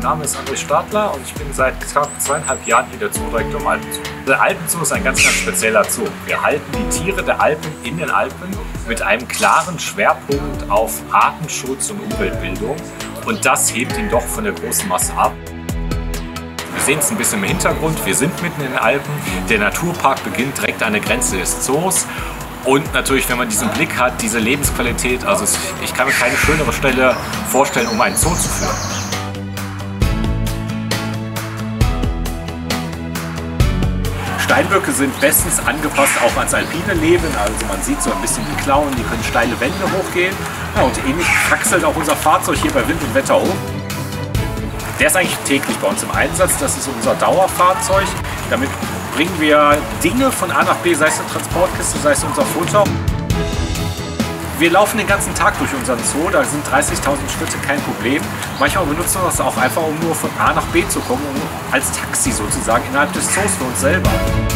Name ist André Stadler und ich bin seit knapp 2,5 Jahren hier der Zoodirektor im Alpenzoo. Der Alpenzoo ist ein ganz spezieller Zoo. Wir halten die Tiere der Alpen in den Alpen mit einem klaren Schwerpunkt auf Artenschutz und Umweltbildung und das hebt ihn doch von der großen Masse ab. Wir sehen es ein bisschen im Hintergrund, wir sind mitten in den Alpen. Der Naturpark beginnt direkt an der Grenze des Zoos. Und natürlich, wenn man diesen Blick hat, diese Lebensqualität, also ich kann mir keine schönere Stelle vorstellen, um einen Zoo zu führen. Steinböcke sind bestens angepasst auch ans alpine Leben, also man sieht so ein bisschen die Klauen, die können steile Wände hochgehen. Ja, und ähnlich kraxelt auch unser Fahrzeug hier bei Wind und Wetter hoch. Der ist eigentlich täglich bei uns im Einsatz, das ist unser Dauerfahrzeug. Damit bringen wir Dinge von A nach B, sei es eine Transportkiste, sei es unser Futter. Wir laufen den ganzen Tag durch unseren Zoo, da sind 30.000 Schritte kein Problem. Manchmal benutzen wir das auch einfach, um nur von A nach B zu kommen, als Taxi sozusagen innerhalb des Zoos für uns selber.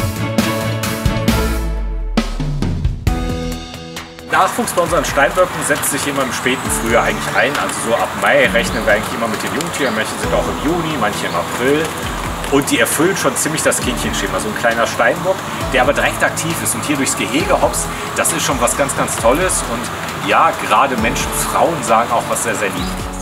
Nachwuchs bei unseren Steinböcken setzt sich immer im späten Frühjahr eigentlich ein. Also so ab Mai rechnen wir eigentlich immer mit den Jungtieren. Manche sind auch im Juni, manche im April. Und die erfüllen schon ziemlich das Kindchenschema. So ein kleiner Steinbock, der aber direkt aktiv ist und hier durchs Gehege hopst, das ist schon was ganz Tolles. Und ja, gerade Menschen, Frauen sagen auch was sehr lieblich ist.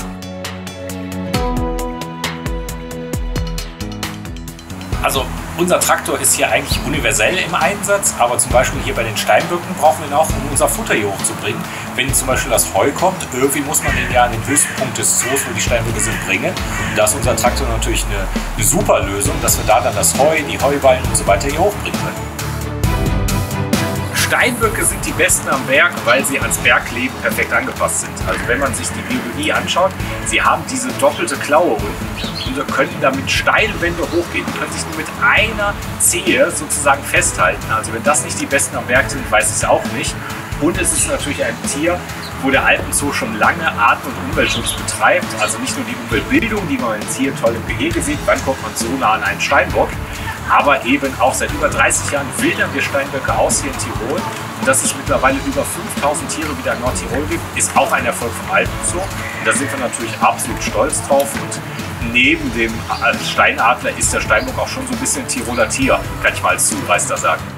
Also unser Traktor ist hier eigentlich universell im Einsatz, aber zum Beispiel hier bei den Steinböcken brauchen wir ihn auch, um unser Futter hier hochzubringen. Wenn zum Beispiel das Heu kommt, irgendwie muss man den ja an den höchsten Punkt des Zoos, wo die Steinböcke sind, bringen. Und da ist unser Traktor natürlich eine super Lösung, dass wir da dann das Heu, die Heuballen und so weiter hier hochbringen können. Steinböcke sind die besten am Berg, weil sie ans Bergleben perfekt angepasst sind. Also wenn man sich die Biologie anschaut, sie haben diese doppelte Klaue unten und können damit steile Wände hochgehen. Die können sich nur mit einer Zehe sozusagen festhalten. Also wenn das nicht die besten am Berg sind, weiß ich es auch nicht. Und es ist natürlich ein Tier, wo der Alpenzoo schon lange Arten- und Umweltschutz betreibt. Also nicht nur die Umweltbildung, die man jetzt hier toll im Gehege sieht, wann kommt man so nah an einen Steinbock, aber eben auch seit über 30 Jahren wildern wir Steinböcke aus hier in Tirol. Und dass es mittlerweile über 5000 Tiere wieder in Nordtirol gibt, ist auch ein Erfolg vom Alpenzoo. Und da sind wir natürlich absolut stolz drauf. Und neben dem Steinadler ist der Steinbock auch schon so ein bisschen Tiroler Tier, kann ich mal als Zudreister sagen.